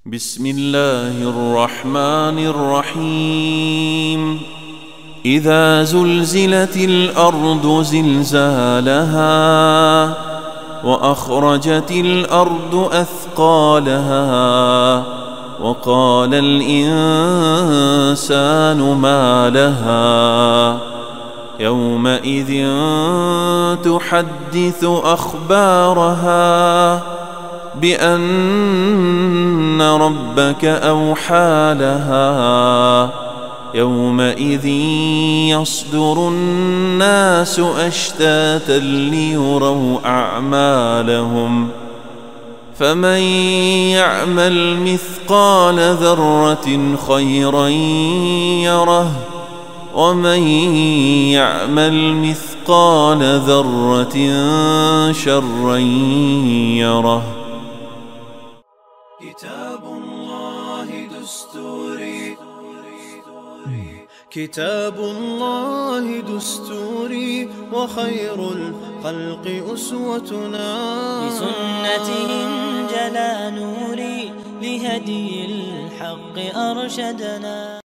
بسم الله الرحمن الرحيم. إذا زلزلت الأرض زلزالها وأخرجت الأرض أثقالها وقال الإنسان ما لها يومئذ تحدث أخبارها بأن ربك أوحى لها يومئذ يصدر الناس أشتاتا ليروا أعمالهم فمن يعمل مثقال ذرة خيرا يره ومن يعمل مثقال ذرة شرا يره. كتاب الله دستوري، كتاب الله دستوري، وخير الخلق أسوتنا، بسنته انجلى نوري، لهدي الحق أرشدنا.